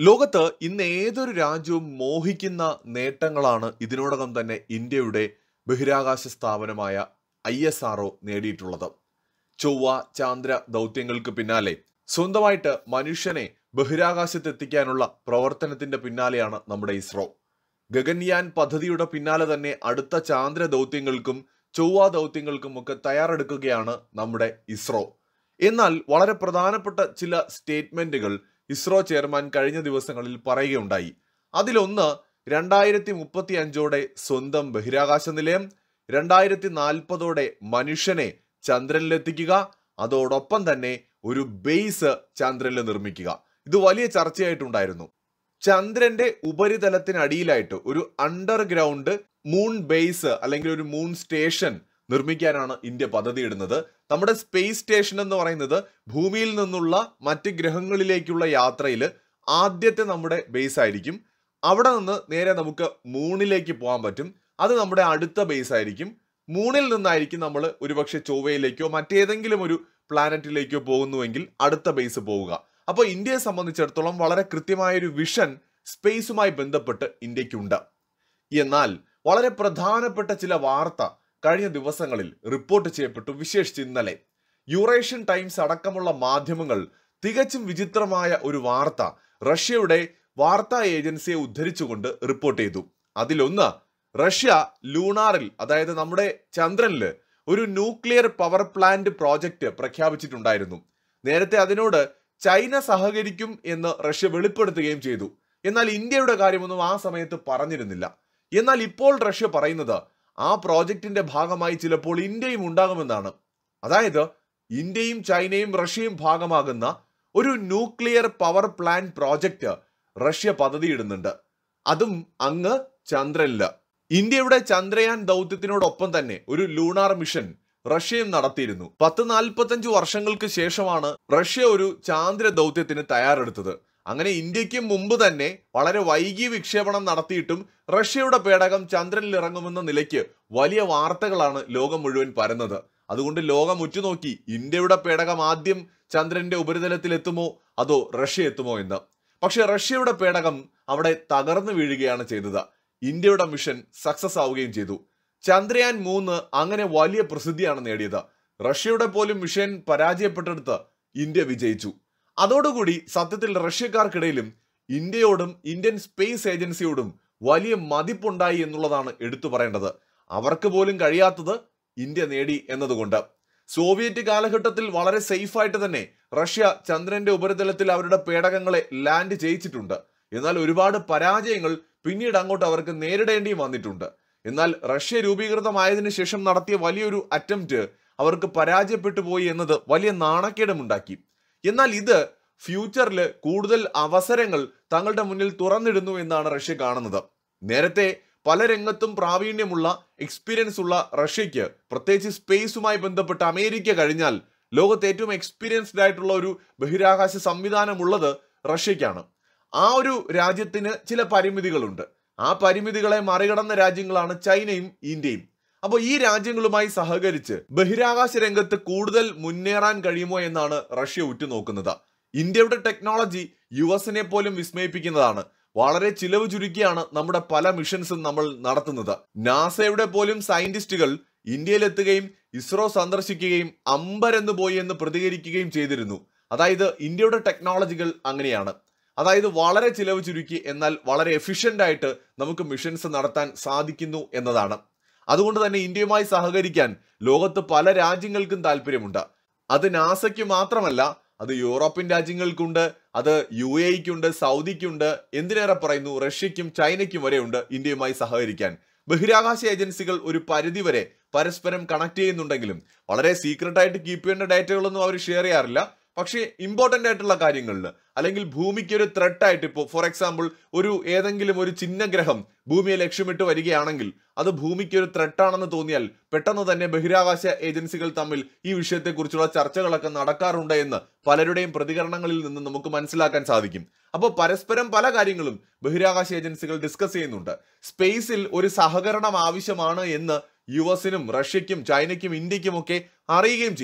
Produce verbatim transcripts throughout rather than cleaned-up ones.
ലോകത്ത് ഇന്ന് ഏതൊരു രാജ്യവും മോഹിക്കുന്ന നേട്ടങ്ങളാണ് ഇതിനോടകം തന്നെ ഇന്ത്യയുടെ ബഹിരാകാശ സ്ഥാപനമായ ഐ എസ് ആർ ഒ നേടിയിട്ടുള്ളത്. ചൊവ്വ ചാന്ദ്ര ദൗത്യങ്ങൾക്ക് പിന്നാലെ സ്വന്തമായിട്ട് മനുഷ്യനെ ബഹിരാകാശത്തെത്തിക്കാനുള്ള പ്രവർത്തനത്തിന്റെ പിന്നാലെയാണ് നമ്മുടെ ഇസ്രോ. ഗഗൻയാൻ പദ്ധതിയുടെ പിന്നാലെ തന്നെ അടുത്ത ചാന്ദ്ര ദൗത്യങ്ങൾക്കും ചൊവ്വ ദൗത്യങ്ങൾക്കും ഒക്കെ തയ്യാറെടുക്കുകയാണ് നമ്മുടെ ഇസ്രോ. എന്നാൽ വളരെ പ്രധാനപ്പെട്ട ചില സ്റ്റേറ്റ്മെന്റുകൾ ഇസ്രോ ചെയർമാൻ കഴിഞ്ഞ ദിവസങ്ങളിൽ പറയുകയുണ്ടായി. അതിലൊന്ന്, രണ്ടായിരത്തി മുപ്പത്തി അഞ്ചോടെ സ്വന്തം ബഹിരാകാശ നിലയം, രണ്ടായിരത്തി നാൽപ്പതോടെ മനുഷ്യനെ ചന്ദ്രനിലെത്തിക്കുക, അതോടൊപ്പം തന്നെ ഒരു ബേസ് ചന്ദ്രനിൽ നിർമ്മിക്കുക. ഇത് വലിയ ചർച്ചയായിട്ടുണ്ടായിരുന്നു. ചന്ദ്രന്റെ ഉപരിതലത്തിനടിയിലായിട്ട് ഒരു അണ്ടർഗ്രൗണ്ട് മൂൺ ബേസ് അല്ലെങ്കിൽ ഒരു മൂൺ സ്റ്റേഷൻ നിർമ്മിക്കാനാണ് ഇന്ത്യ പദ്ധതിയിടുന്നത്. നമ്മുടെ സ്പേസ് സ്റ്റേഷൻ എന്ന് പറയുന്നത് ഭൂമിയിൽ നിന്നുള്ള മറ്റ് ഗ്രഹങ്ങളിലേക്കുള്ള യാത്രയിൽ ആദ്യത്തെ നമ്മുടെ ബേസ് ആയിരിക്കും. അവിടെ നിന്ന് നേരെ നമുക്ക് മൂണിലേക്ക് പോകാൻ പറ്റും. അത് നമ്മുടെ അടുത്ത ബേസ് ആയിരിക്കും. മൂണിൽ നിന്നായിരിക്കും നമ്മൾ ഒരുപക്ഷെ ചൊവ്വയിലേക്കോ മറ്റേതെങ്കിലും ഒരു പ്ലാനറ്റിലേക്കോ പോകുന്നുവെങ്കിൽ അടുത്ത ബേസ് പോവുക. അപ്പോൾ ഇന്ത്യയെ സംബന്ധിച്ചിടത്തോളം വളരെ കൃത്യമായൊരു വിഷൻ സ്പേസുമായി ബന്ധപ്പെട്ട് ഇന്ത്യക്കുണ്ട്. എന്നാൽ വളരെ പ്രധാനപ്പെട്ട ചില വാർത്ത കഴിഞ്ഞ ദിവസങ്ങളിൽ റിപ്പോർട്ട് ചെയ്യപ്പെട്ടു. വിശേഷിച്ച് ഇന്നലെ യൂറേഷ്യൻ ടൈംസ് അടക്കമുള്ള മാധ്യമങ്ങൾ തികച്ചും വിചിത്രമായ ഒരു വാർത്ത റഷ്യയുടെ വാർത്താ ഏജൻസിയെ ഉദ്ധരിച്ചുകൊണ്ട് റിപ്പോർട്ട് ചെയ്തു. അതിലൊന്ന്, റഷ്യ ലൂണാറിൽ, അതായത് നമ്മുടെ ചന്ദ്രനിൽ ഒരു ന്യൂക്ലിയർ പവർ പ്ലാന്റ് പ്രോജക്റ്റ് പ്രഖ്യാപിച്ചിട്ടുണ്ടായിരുന്നു. നേരത്തെ അതിനോട് ചൈന സഹകരിക്കും എന്ന് റഷ്യ വെളിപ്പെടുത്തുകയും ചെയ്തു. എന്നാൽ ഇന്ത്യയുടെ കാര്യമൊന്നും ആ സമയത്ത് പറഞ്ഞിരുന്നില്ല. എന്നാൽ ഇപ്പോൾ റഷ്യ പറയുന്നത് ആ പ്രോജക്റ്റിന്റെ ഭാഗമായി ചിലപ്പോൾ ഇന്ത്യയും ഉണ്ടാകുമെന്നാണ്. അതായത് ഇന്ത്യയും ചൈനയും റഷ്യയും ഭാഗമാകുന്ന ഒരു nuclear power plant project Russia പദ്ധതിയിടുന്നുണ്ട്. അതും അങ്ങ് ചന്ദ്രനില്. ഇന്ത്യയുടെ ചന്ദ്രയാൻ ദൗത്യത്തിനോടൊപ്പം തന്നെ ഒരു ലൂണാർ മിഷൻ റഷ്യയും നടത്തിയിരുന്നു. പത്ത് നാൽപ്പത്തഞ്ചു വർഷങ്ങൾക്ക് ശേഷമാണ് റഷ്യ ഒരു ചാന്ദ്ര ദൗത്യത്തിന് തയ്യാറെടുത്തത്. അങ്ങനെ ഇന്ത്യക്ക് മുമ്പ് തന്നെ വളരെ വൈകി വിക്ഷേപണം നടത്തിയിട്ടും റഷ്യയുടെ പേടകം ചന്ദ്രനിൽ ഇറങ്ങുമെന്ന നിലയ്ക്ക് വലിയ വാർത്തകളാണ് ലോകം മുഴുവൻ പരന്നത്. അതുകൊണ്ട് ലോകം ഉറ്റുനോക്കി ഇന്ത്യയുടെ പേടകം ആദ്യം ചന്ദ്രന്റെ ഉപരിതലത്തിൽ എത്തുമോ അതോ റഷ്യ എത്തുമോ എന്ന്. പക്ഷെ റഷ്യയുടെ പേടകം അവിടെ തകർന്നു വീഴുകയാണ് ചെയ്തത്. ഇന്ത്യയുടെ മിഷൻ സക്സസ് ആവുകയും ചെയ്തു. ചന്ദ്രയാൻ മൂന്ന് അങ്ങനെ വലിയ പ്രസിദ്ധിയാണ് നേടിയത്. റഷ്യയുടെ പോലും മിഷൻ പരാജയപ്പെട്ടെടുത്ത് ഇന്ത്യ വിജയിച്ചു. അതോടുകൂടി സത്യത്തിൽ റഷ്യക്കാർക്കിടയിലും ഇന്ത്യയോടും ഇന്ത്യൻ സ്പേസ് ഏജൻസിയോടും വലിയ മതിപ്പുണ്ടായി എന്നുള്ളതാണ് എടുത്തു പറയേണ്ടത്. അവർക്ക് പോലും കഴിയാത്തത് ഇന്ത്യ നേടി എന്നതുകൊണ്ട്. സോവിയറ്റ് കാലഘട്ടത്തിൽ വളരെ സേഫായിട്ട് തന്നെ റഷ്യ ചന്ദ്രന്റെ ഉപരിതലത്തിൽ അവരുടെ പേടകങ്ങളെ ലാൻഡ് ചെയ്യിച്ചിട്ടുണ്ട്. എന്നാൽ ഒരുപാട് പരാജയങ്ങൾ പിന്നീട് അങ്ങോട്ട് അവർക്ക് നേരിടേണ്ടിയും വന്നിട്ടുണ്ട്. എന്നാൽ റഷ്യ രൂപീകൃതമായതിനു ശേഷം നടത്തിയ വലിയൊരു അറ്റംപ്റ്റ് അവർക്ക് പരാജയപ്പെട്ടു പോയി എന്നത് വലിയ നാണക്കേടുമുണ്ടാക്കി. എന്നാൽ ഇത് ഫ്യൂച്ചറിൽ കൂടുതൽ അവസരങ്ങൾ തങ്ങളുടെ മുന്നിൽ തുറന്നിടുന്നു എന്നാണ് റഷ്യ കാണുന്നത്. നേരത്തെ പല രംഗത്തും പ്രാവീണ്യമുള്ള എക്സ്പീരിയൻസ് ഉള്ള റഷ്യക്ക്, പ്രത്യേകിച്ച് സ്പേസുമായി ബന്ധപ്പെട്ട് അമേരിക്ക കഴിഞ്ഞാൽ ലോകത്തെ ഏറ്റവും എക്സ്പീരിയൻസ്ഡ് ആയിട്ടുള്ള ഒരു ബഹിരാകാശ സംവിധാനം ഉള്ളത് റഷ്യക്കാണ്. ആ ഒരു രാജ്യത്തിന് ചില പരിമിതികളുണ്ട്. ആ പരിമിതികളെ മറികടന്ന രാജ്യങ്ങളാണ് ചൈനയും ഇന്ത്യയും. അപ്പോൾ ഈ രാജ്യങ്ങളുമായി സഹകരിച്ച് ബഹിരാകാശ രംഗത്ത് കൂടുതൽ മുന്നേറാൻ കഴിയുമോ എന്നാണ് റഷ്യ ഉറ്റുനോക്കുന്നത്. ഇന്ത്യയുടെ ടെക്നോളജി യു എസിനെ പോലും വിസ്മയിപ്പിക്കുന്നതാണ്. വളരെ ചിലവ് ചുരുക്കിയാണ് നമ്മുടെ പല മിഷൻസും നമ്മൾ നടത്തുന്നത്. നാസയുടെ പോലും സയന്റിസ്റ്റുകൾ ഇന്ത്യയിലെത്തുകയും ഇസ്രോ സന്ദർശിക്കുകയും അമ്പരന്ന് പോയി എന്ന് പ്രതികരിക്കുകയും ചെയ്തിരുന്നു. അതായത് ഇന്ത്യയുടെ ടെക്നോളജികൾ അങ്ങനെയാണ്. അതായത് വളരെ ചിലവ് ചുരുക്കി എന്നാൽ വളരെ എഫിഷ്യന്റ് ആയിട്ട് നമുക്ക് മിഷൻസ് നടത്താൻ സാധിക്കുന്നു എന്നതാണ്. അതുകൊണ്ട് തന്നെ ഇന്ത്യയുമായി സഹകരിക്കാൻ ലോകത്ത് പല രാജ്യങ്ങൾക്കും താല്പര്യമുണ്ട്. അത് നാസയ്ക്ക് മാത്രമല്ല, അത് യൂറോപ്യൻ രാജ്യങ്ങൾക്കുണ്ട്, അത് യു എക്കുണ്ട്, സൗദിക്കുണ്ട്, എന്തിനേറെ പറയുന്നു റഷ്യക്കും ചൈനയ്ക്കും വരെ ഉണ്ട് ഇന്ത്യയുമായി സഹകരിക്കാൻ. ബഹിരാകാശ ഏജൻസികൾ ഒരു പരിധിവരെ പരസ്പരം കണക്ട് ചെയ്യുന്നുണ്ടെങ്കിലും വളരെ സീക്രട്ട് ആയിട്ട് കീപ്പ് ചെയ്യേണ്ട ഡേറ്റകളൊന്നും അവർ ഷെയർ ചെയ്യാറില്ല. പക്ഷേ ഇമ്പോർട്ടൻ്റ് ആയിട്ടുള്ള കാര്യങ്ങളിൽ അല്ലെങ്കിൽ ഭൂമിക്ക് ഒരു ത്രെട്ട് ആയിട്ട്, ഇപ്പോൾ ഫോർ എക്സാമ്പിൾ ഒരു ഏതെങ്കിലും ഒരു ചിഹ്നഗ്രഹം ഭൂമിയെ ലക്ഷ്യമിട്ട് വരികയാണെങ്കിൽ അത് ഭൂമിക്ക് ഒരു ത്രെട്ടാണെന്ന് തോന്നിയാൽ പെട്ടെന്ന് തന്നെ ബഹിരാകാശ ഏജൻസികൾ തമ്മിൽ ഈ വിഷയത്തെക്കുറിച്ചുള്ള ചർച്ചകളൊക്കെ നടക്കാറുണ്ട് എന്ന് പലരുടെയും പ്രതികരണങ്ങളിൽ നിന്ന് നമുക്ക് മനസ്സിലാക്കാൻ സാധിക്കും. അപ്പോൾ പരസ്പരം പല കാര്യങ്ങളും ബഹിരാകാശ ഏജൻസികൾ ഡിസ്കസ് ചെയ്യുന്നുണ്ട്. സ്പേസിൽ ഒരു സഹകരണം ആവശ്യമാണ് എന്ന് യു എസിനും റഷ്യക്കും ചൈനയ്ക്കും ഇന്ത്യക്കും ഒക്കെ അറിയുകയും ചെയ്യാം.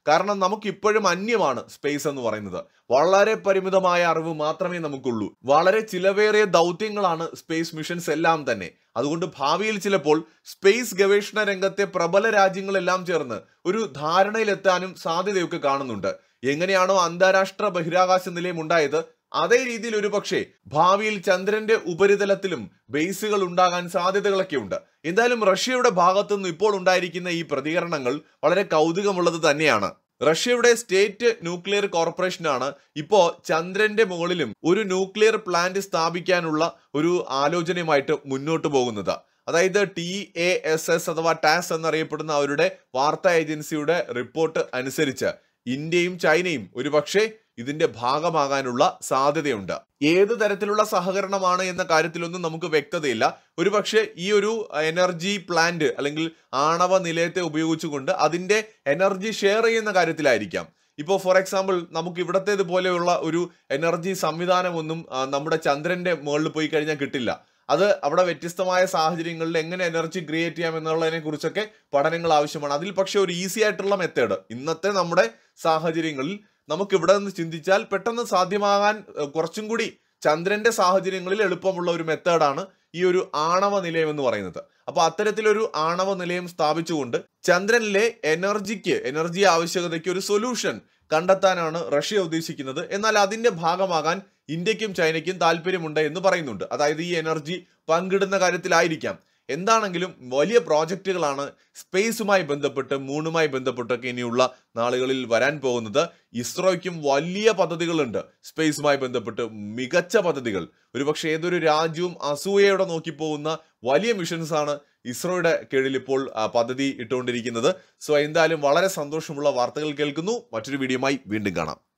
കാരണം നമുക്ക് ഇപ്പോഴും അന്യമാണ് സ്പേസ് എന്ന് പറയുന്നത്. വളരെ പരിമിതമായ അറിവ് മാത്രമേ നമുക്കുള്ളൂ. വളരെ ചിലവേറിയ ദൗത്യങ്ങളാണ് സ്പേസ് മിഷൻസ് എല്ലാം തന്നെ. അതുകൊണ്ട് ഭാവിയിൽ ചിലപ്പോൾ സ്പേസ് ഗവേഷണ രംഗത്തെ പ്രബല രാജ്യങ്ങളെല്ലാം ചേർന്ന് ഒരു ധാരണയിലെത്താനും സാധ്യതയൊക്കെ കാണുന്നുണ്ട്. എങ്ങനെയാണോ അന്താരാഷ്ട്ര ബഹിരാകാശ നിലയം ഉണ്ടായത്, അതേ രീതിയിൽ ഒരു പക്ഷേ ഭാവിയിൽ ചന്ദ്രന്റെ ഉപരിതലത്തിലും ബേസുകൾ ഉണ്ടാകാൻ സാധ്യതകളൊക്കെ ഉണ്ട്. എന്തായാലും റഷ്യയുടെ ഭാഗത്തുനിന്ന് ഇപ്പോൾ ഉണ്ടായിരിക്കുന്ന ഈ പ്രതികരണങ്ങൾ വളരെ കൗതുകമുള്ളത് തന്നെയാണ്. റഷ്യയുടെ സ്റ്റേറ്റ് ന്യൂക്ലിയർ കോർപ്പറേഷനാണ് ഇപ്പോൾ ചന്ദ്രന്റെ മുകളിലും ഒരു ന്യൂക്ലിയർ പ്ലാന്റ് സ്ഥാപിക്കാനുള്ള ഒരു ആലോചനയുമായിട്ട് മുന്നോട്ട് പോകുന്നത്. അതായത് ടി എ എസ് എസ് അഥവാ ടാസ് എന്നറിയപ്പെടുന്ന അവരുടെ വാർത്താ ഏജൻസിയുടെ റിപ്പോർട്ട് അനുസരിച്ച് ഇന്ത്യയും ചൈനയും ഒരുപക്ഷെ ഇതിന്റെ ഭാഗമാകാനുള്ള സാധ്യതയുണ്ട്. ഏത് തരത്തിലുള്ള സഹകരണമാണ് എന്ന കാര്യത്തിലൊന്നും നമുക്ക് വ്യക്തതയില്ല. ഒരുപക്ഷെ ഈ ഒരു എനർജി പ്ലാന്റ് അല്ലെങ്കിൽ ആണവ നിലയത്തെ ഉപയോഗിച്ചുകൊണ്ട് അതിന്റെ എനർജി ഷെയർ ചെയ്യുന്ന കാര്യത്തിലായിരിക്കാം. ഇപ്പോൾ ഫോർ എക്സാമ്പിൾ നമുക്ക് ഇവിടത്തേത് പോലെയുള്ള ഒരു എനർജി സംവിധാനമൊന്നും നമ്മുടെ ചന്ദ്രന്റെ മുകളിൽ പോയി കഴിഞ്ഞാൽ കിട്ടില്ല. അത് അവിടെ വ്യത്യസ്തമായ സാഹചര്യങ്ങളിൽ എങ്ങനെ എനർജി ക്രിയേറ്റ് ചെയ്യാം എന്നുള്ളതിനെ കുറിച്ചൊക്കെ പഠനങ്ങൾ ആവശ്യമാണ്. അതിൽ പക്ഷെ ഒരു ഈസി ആയിട്ടുള്ള മെത്തേഡ് ഇന്നത്തെ നമ്മുടെ സാഹചര്യങ്ങളിൽ നമുക്ക് ഇവിടെ നിന്ന് ചിന്തിച്ചാൽ പെട്ടെന്ന് സാധ്യമാകാൻ കുറച്ചും കൂടി ചന്ദ്രന്റെ സാഹചര്യങ്ങളിൽ എളുപ്പമുള്ള ഒരു മെത്തേഡാണ് ഈ ഒരു ആണവ നിലയം എന്ന് പറയുന്നത്. അപ്പൊ അത്തരത്തിലൊരു ആണവ നിലയം സ്ഥാപിച്ചുകൊണ്ട് ചന്ദ്രനിലെ എനർജിക്ക് എനർജി ആവശ്യകതയ്ക്ക് ഒരു സൊല്യൂഷൻ കണ്ടെത്താനാണ് റഷ്യ ഉദ്ദേശിക്കുന്നത്. എന്നാൽ അതിന്റെ ഭാഗമാകാൻ ഇന്ത്യക്കും ചൈനയ്ക്കും താല്പര്യമുണ്ട് എന്ന് പറയുന്നുണ്ട്. അതായത് ഈ എനർജി പങ്കിടുന്ന കാര്യത്തിലായിരിക്കാം. എന്താണെങ്കിലും വലിയ പ്രോജക്റ്റുകളാണ് സ്പേസുമായി ബന്ധപ്പെട്ട് മൂണുമായി ബന്ധപ്പെട്ടൊക്കെ ഇനിയുള്ള നാളുകളിൽ വരാൻ പോകുന്നത്. ഇസ്രോയ്ക്കും വലിയ പദ്ധതികളുണ്ട് സ്പേസുമായി ബന്ധപ്പെട്ട്, മികച്ച പദ്ധതികൾ. ഒരുപക്ഷെ ഏതൊരു രാജ്യവും അസൂയയോടെ നോക്കിപ്പോകുന്ന വലിയ മിഷൻസ് ആണ് ഇസ്രോയുടെ കീഴിൽ ഇപ്പോൾ പദ്ധതി ഇട്ടുകൊണ്ടിരിക്കുന്നത്. സോ എന്തായാലും വളരെ സന്തോഷമുള്ള വാർത്തകൾ കേൾക്കുന്നു. മറ്റൊരു വീഡിയോയുമായി വീണ്ടും കാണാം.